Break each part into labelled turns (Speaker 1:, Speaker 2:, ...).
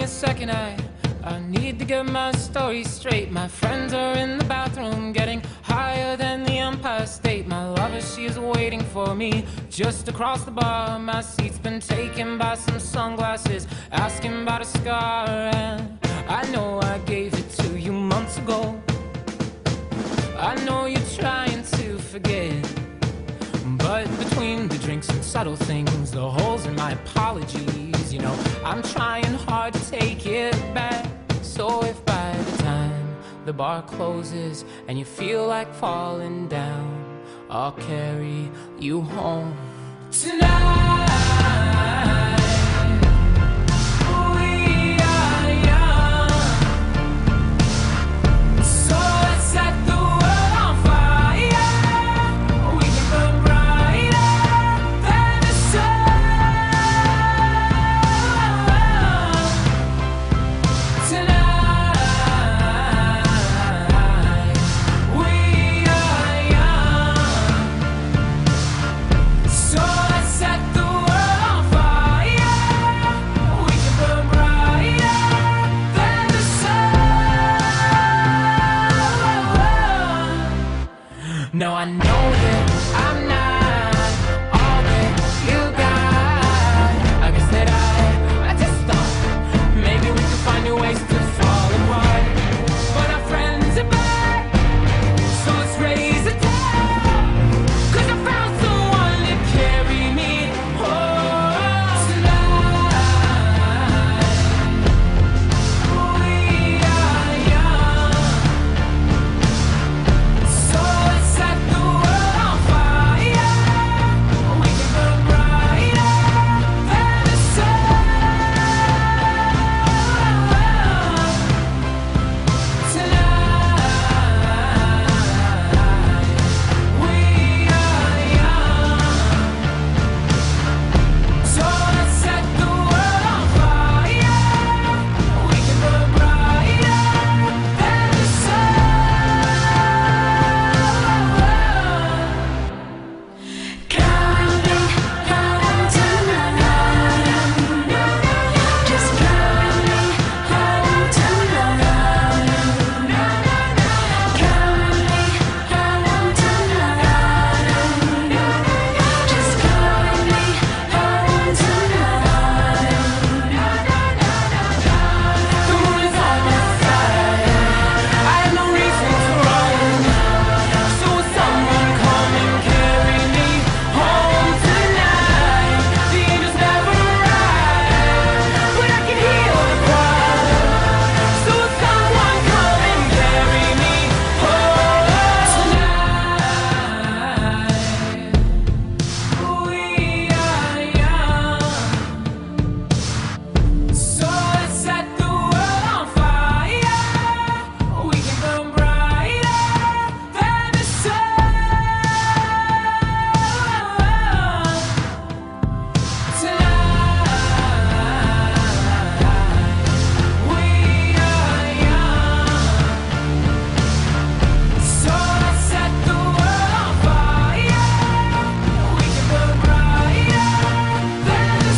Speaker 1: a second, I need to get my story straight. My friends are in the bathroom getting higher than the Empire State. My lover, she is waiting for me just across the bar. My seat's been taken by some sunglasses asking about a scar. And I know I gave it to you months ago. I know you're trying to forget, but between the drinks and subtle things, the holes in my apologies, you know, I'm trying hard to take it back. So if by the time the bar closes and you feel like falling down, I'll carry you home tonight. We are young, so let's set the world on fire. We can burn brighter than the sun tonight. We are young, so let's set the world on fire. We can burn brighter than the sun. Now I know that I'm not all that you got. I guess that I just thought maybe we could find new ways to fall apart. But our friends are back, so let's raise a toast. 'Cause I found someone to carry me home tonight. We are young, so let's set the world on fire. We can burn brighter than the sun tonight. We are young, so let's set the world on fire. We can burn brighter than the sun.
Speaker 2: Counting, counting tonight. Just counting, counting tonight. Counting, counting tonight. Just counting, counting tonight.
Speaker 1: The moon is on my side. I have no reason to run. So will someone come and carry me home tonight? The angels never arrive, but I can hear the choir. So will someone come and carry me home tonight? We are young, so let's set the world on fire. We can burn brighter than the sun tonight. We are young, so let's set the world on fire. We can burn brighter than the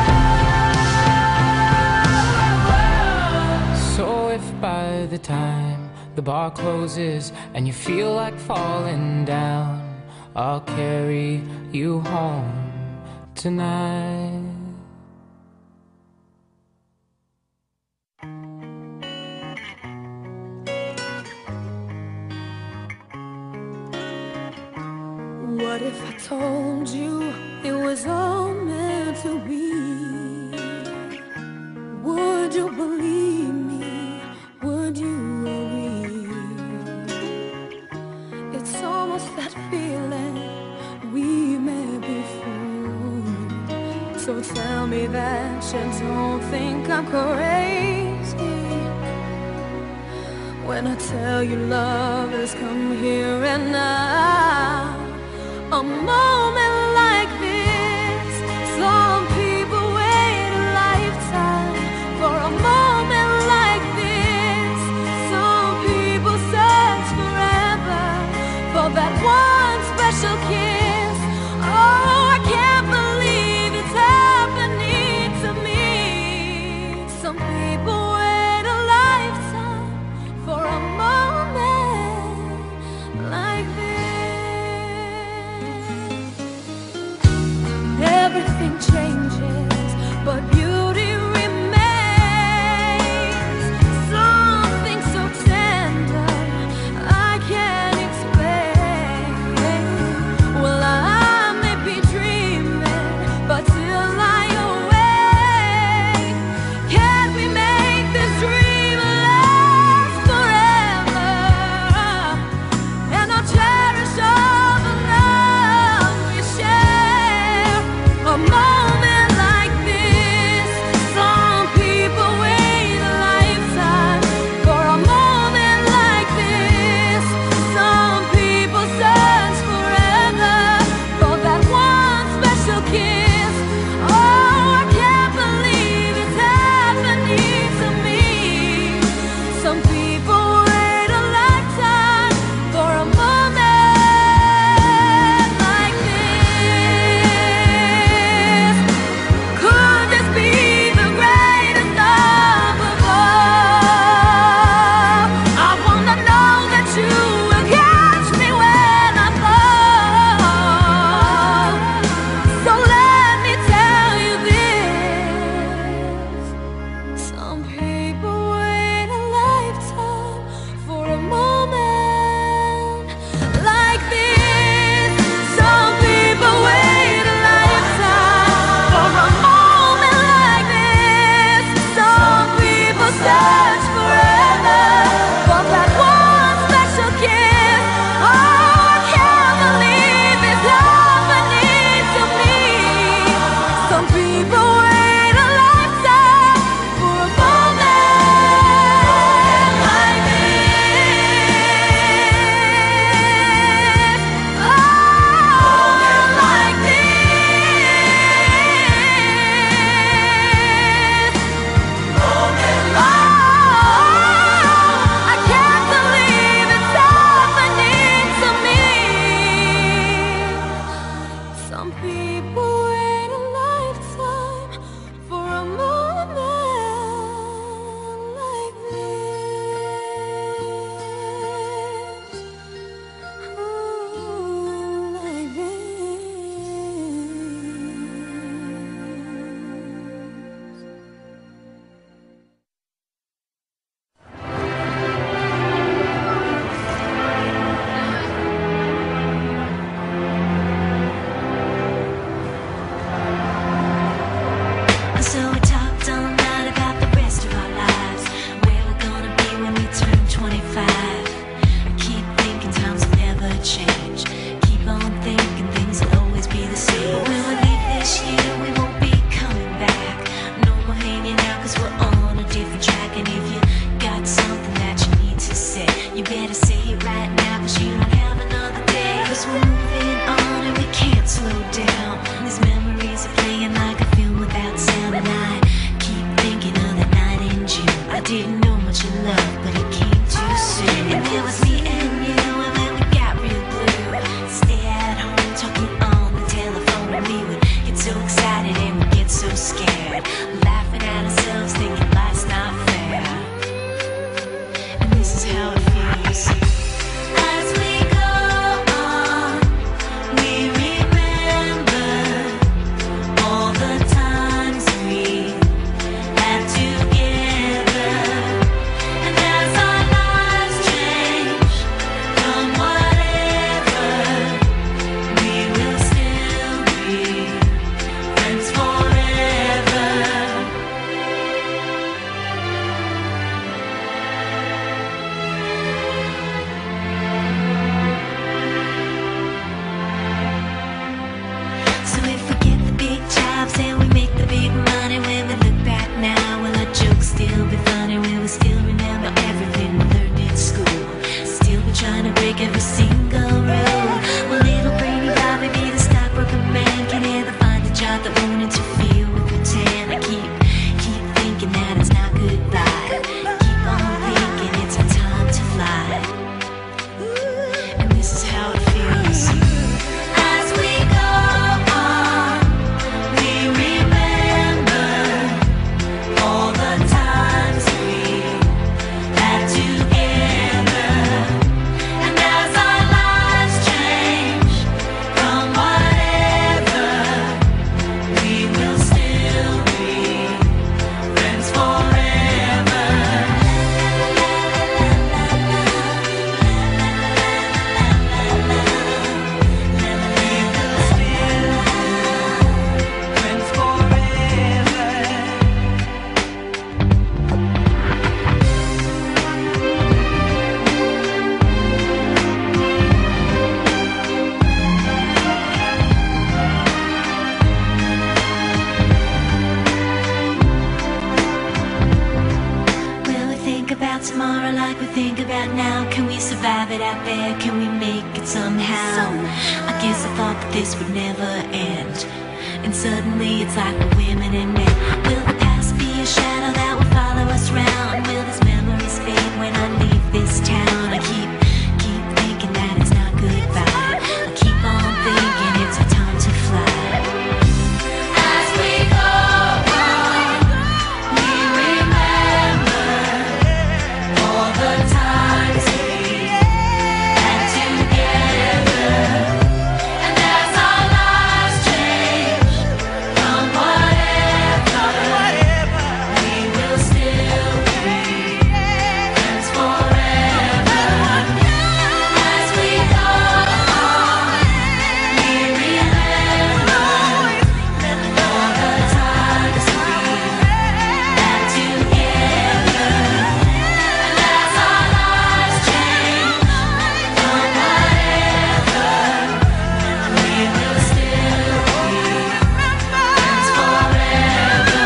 Speaker 1: sun. So if by the time the bar closes and you feel like falling down, I'll carry you home tonight.
Speaker 2: What if I told you it was all meant to be? Would you believe me? Would you agree? It's almost that feeling we may be fooled. So tell me that you don't think I'm crazy when I tell you love has come here and now. A moment like this, some people wait a lifetime for a moment like this. Some people search forever for that one special kiss. Oh, I can't believe it's happening to me. Some people like this. Everything changes, but beauty remains. Something so tender I can't explain. Well, I may be dreaming, but till I awake, can we make this dream last forever? And I'll cherish all the love we share. A moment
Speaker 3: think about now? Can we survive it out there? Can we make it somehow? I guess I thought that this would never end, and suddenly it's like we're women and men. Will the past be a shadow that will follow us round? Will these memories fade when I leave this town? I keep thinking that it's not goodbye. I keep on thinking it's our time to fly. As we go on, we remember all the times we had together. And as our lives change from whatever, we will still be friends forever. As we go on, we remember all the times we had together. And as our lives change from whatever, we will still be friends forever.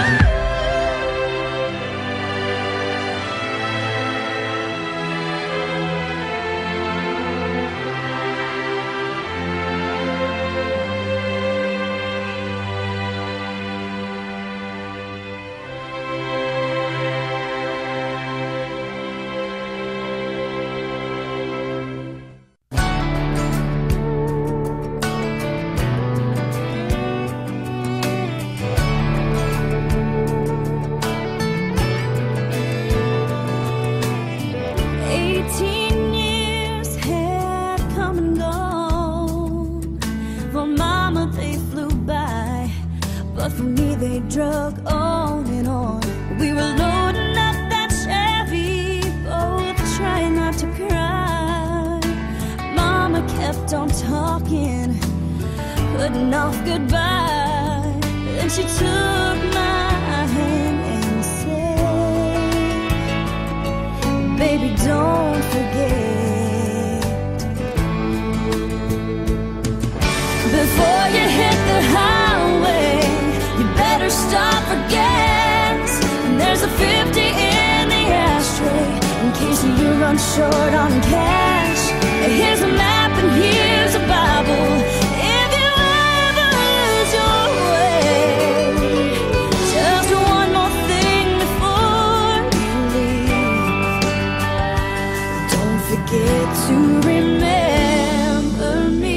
Speaker 2: Years have come and gone. For Mama they flew by, but for me they drug on and on. We were loading up that Chevy, both trying not to cry. Mama kept on talking, putting off goodbye. Then she took my hand and said, baby, don't forget. Before you hit the highway, you better stop for gas. And there's a 50 in the ashtray in case you run short on cash. Here's a map and here's a Bible if you ever lose your way. Just one more thing before you leave. Don't forget to remember me.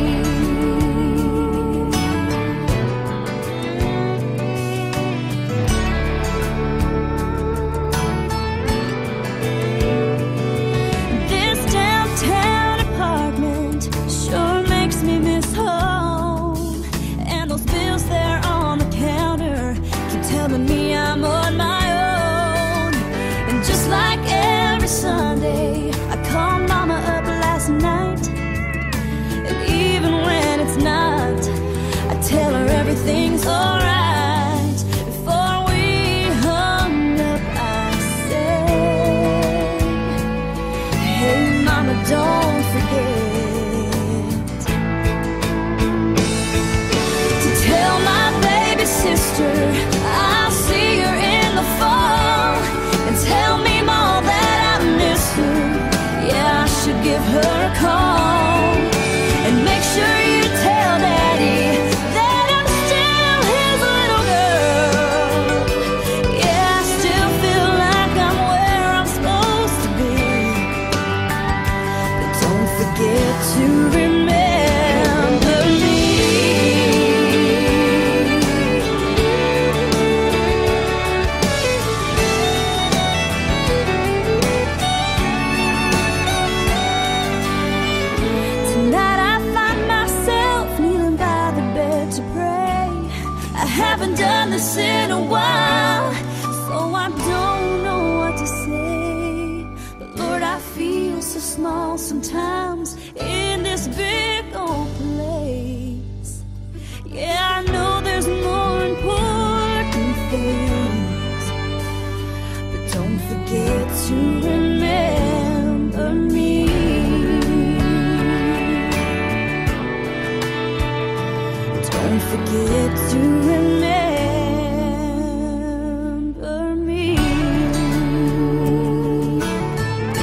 Speaker 2: This downtown apartment sure makes me miss home. And those bills there on the counter keep telling me I'm on my own. And just like every Sunday, I called Mama up last night. And even when it's not, I tell her everything's alright. Before we hung up, I said, hey Mama, don't forget to tell my baby sister I'll see her in the fall. And tell me, Mom, that I miss her. Yeah, I should give her a call. And make sure you tell Daddy that I'm still his little girl. Yeah, I still feel like I'm where I'm supposed to be. But don't forget to remember me. Tonight I find myself kneeling by the bed to pray. I haven't done this in a while, so I don't know what to say. But Lord, I feel so small sometimes in this big old place. Yeah, I know there's more important things, but don't forget to remember me. Don't forget to remember me.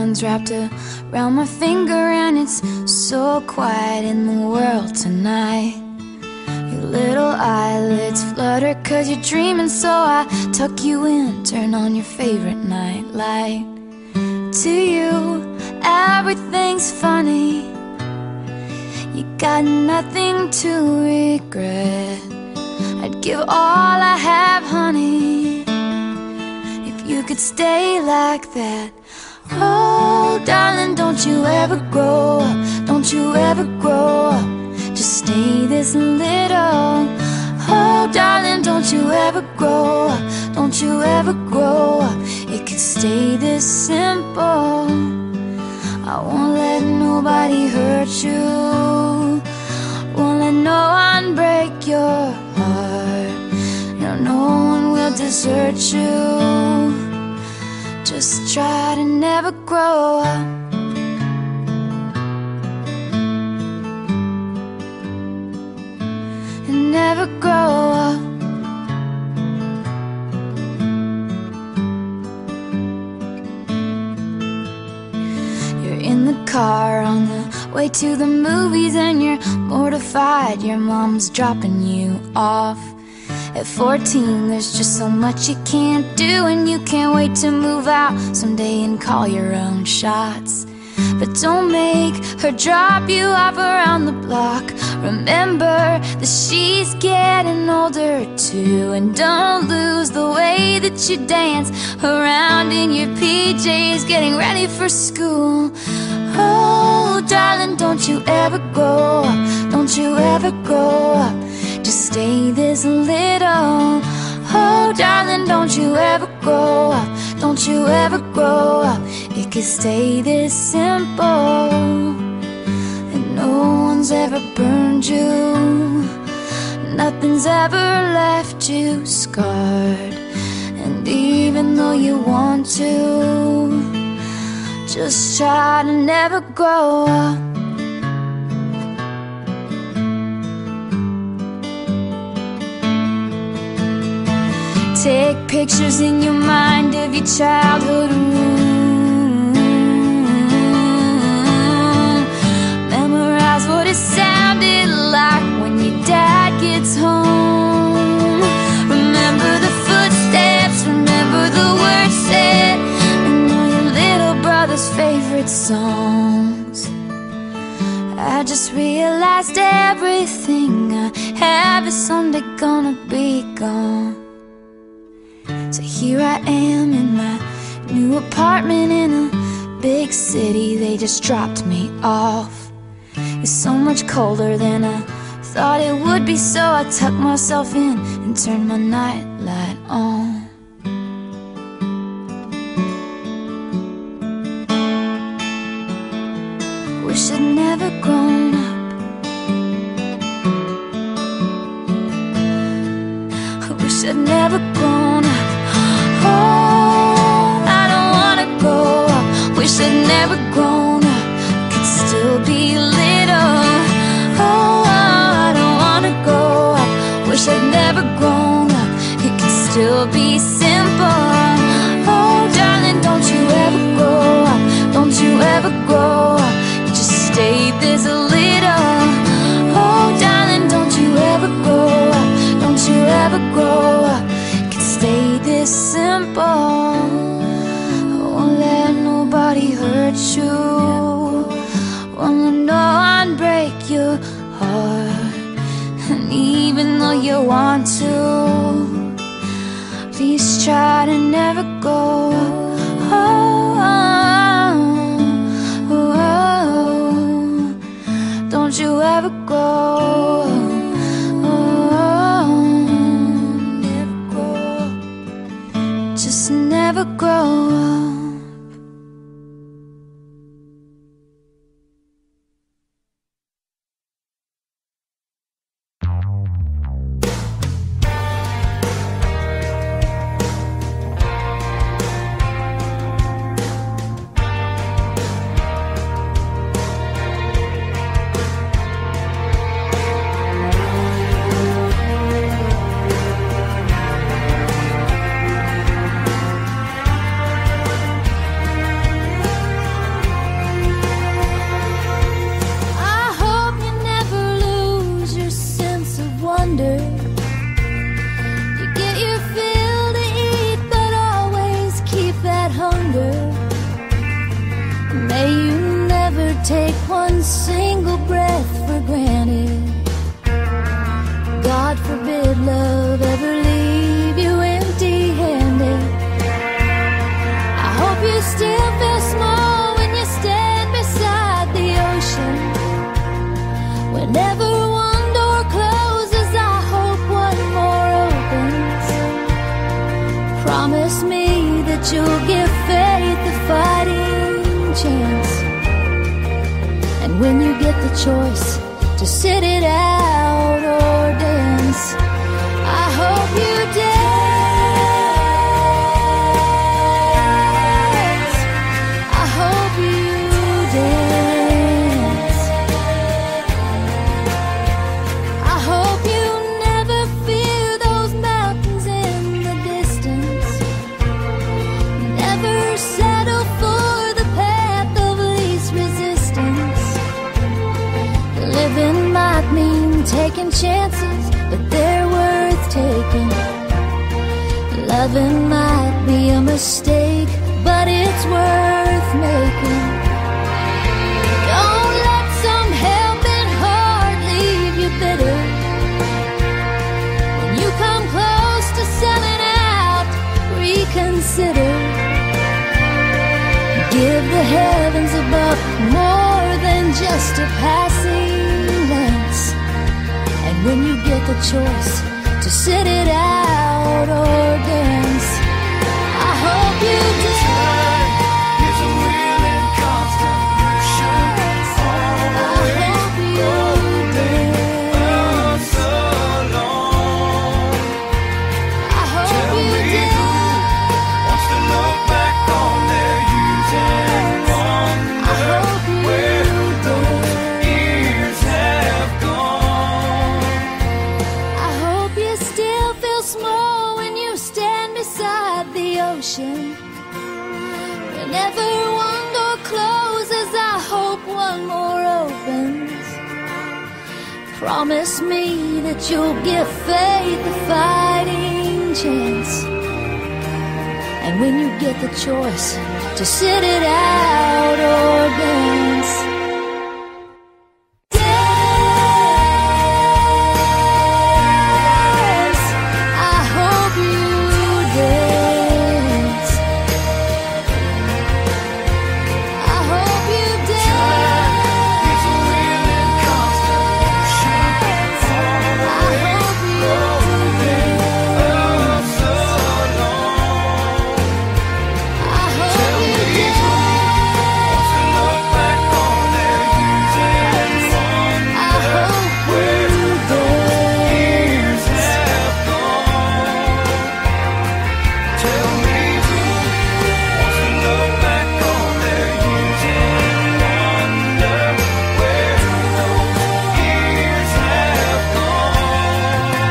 Speaker 2: hands wrapped around my finger, and it's so quiet in the world tonight. Your little eyelids flutter 'cause you're dreaming, so I tuck you in, turn on your favorite night light. To you, everything's funny. You got nothing to regret. I'd give all I have, honey, if you could stay like that. Oh, darling, don't you ever grow up. Don't you ever grow up. Just stay this little. Oh, darling, don't you ever grow up. Don't you ever grow up. It could stay this simple. I won't let nobody hurt you. Won't let no one break your heart. No one will desert you. Just try to never grow up. And never grow up. You're in the car on the way to the movies, and you're mortified your mom's dropping you off. At 14, there's just so much you can't do, and you can't wait to move out someday and call your own shots. But don't make her drop you off around the block. Remember that she's getting older too, and don't lose the way that you dance around in your PJs getting ready for school. Oh, darling, don't you ever grow up. Don't you ever grow up. Just stay this little. Oh, darling, don't you ever grow up. Don't you ever grow up. It could stay this simple. And no one's ever burned you. Nothing's ever left you scarred. And even though you want to, just try to never grow up. Take pictures in your mind of your childhood room. Memorize what it sounded like when your dad gets home. Remember the footsteps, remember the words said, and all your little brother's favorite songs. I just realized everything I have is someday gonna be gone. So here I am in my new apartment in a big city. They just dropped me off. It's so much colder than I thought it would be, so I tucked myself in and turned my night light on. Wish I'd never grown up. I wish I'd never grown up. Oh, I don't wanna grow up. Wish I'd never grown up. Could still be little. Oh, I don't wanna grow up. Wish I'd never grown up. It could still be simple. Oh, darling, don't you ever grow up. Don't you ever grow up. You just stay this little. Oh, darling, don't you ever grow up. Don't you ever grow up. Stay this simple. I won't let nobody hurt you. Won't let no one break your heart. And even though you want to, please try to never go. Oh, oh, oh, oh. Don't you ever go. Just never grow up. Whenever one door closes, I hope one more opens. Promise me that you'll give faith a fighting chance. And when you get the choice to sit it out or dance, I hope you dance. I hope you dance. I hope you never fear those mountains in the distance. Never settle for the path of least resistance. Living might mean taking chances, but they're worth taking. Loving might be a mistake, but it's worth making. Don't let some helping heart leave you bitter. When you come close to selling out, reconsider. Give the heavens above more than just a passing glance. And when you get the choice to sit it out or dance, I hope you dance.
Speaker 4: It's a real and constant motion.
Speaker 2: I hope you dance.
Speaker 4: Alone.
Speaker 2: I hope
Speaker 4: Tell
Speaker 2: you
Speaker 4: me
Speaker 2: dance.
Speaker 4: who wants to look back on their youth and
Speaker 2: I hope
Speaker 4: wonder
Speaker 2: you
Speaker 4: where those
Speaker 2: dance.
Speaker 4: years have gone.
Speaker 2: I hope you still feel small when you stand beside the ocean. Whenever one door closes, I hope one more opens. Promise me that you'll give faith a fighting chance. And when you get the choice to sit it out or dance, dance. I hope you dance. I hope you dance.
Speaker 4: It's a real and constant motion.
Speaker 2: I hope you dance.
Speaker 4: Alone.
Speaker 2: I hope you dance.
Speaker 4: Wants to look back on their youth and
Speaker 2: I
Speaker 4: wonder
Speaker 2: hope
Speaker 4: where
Speaker 2: you
Speaker 4: years
Speaker 2: dance.
Speaker 4: have gone. Tell me who wants to look back on their youth and wonder where those years have gone.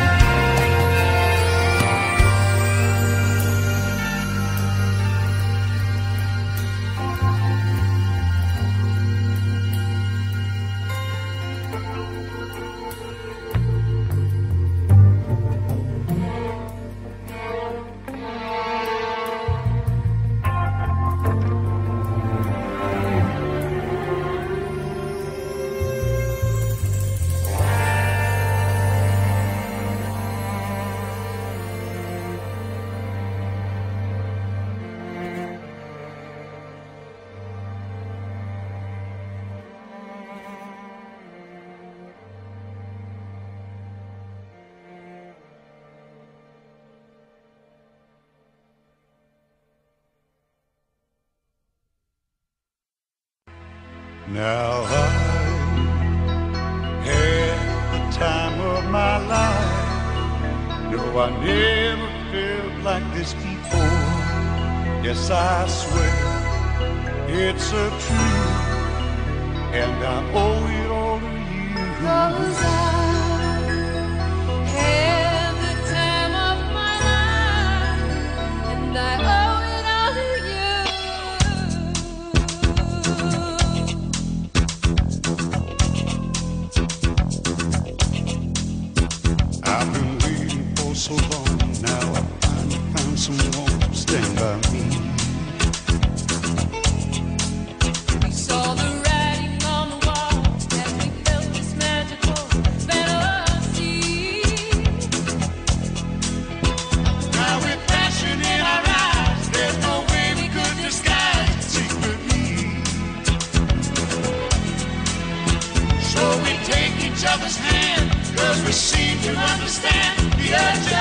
Speaker 5: Now I had the time of my life. No, I never felt like this before. Yes, I swear it's a truth, and I owe it all to you.
Speaker 2: 'Cause I had the time of my life, and I owe it all to you.
Speaker 5: I've been waiting for so long. Now I finally found someone to stand by me.
Speaker 2: We saw the writing on the wall that
Speaker 4: other's hand, 'cause we seem to understand the urge